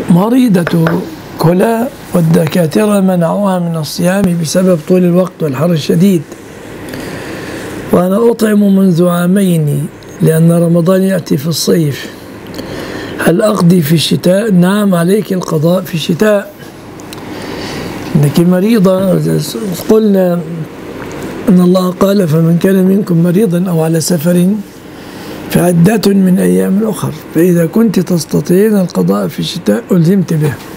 مريضة كلى والدكاترة منعوها من الصيام بسبب طول الوقت والحر الشديد، وأنا أطعم منذ عامين لأن رمضان يأتي في الصيف، هل أقضي في الشتاء؟ نعم، عليك القضاء في الشتاء، إنك مريضة. قلنا أن الله قال فمن كان منكم مريضا أو على سفر فعدة من أيام أخر، فإذا كنت تستطيعين القضاء في الشتاء ألزمت به.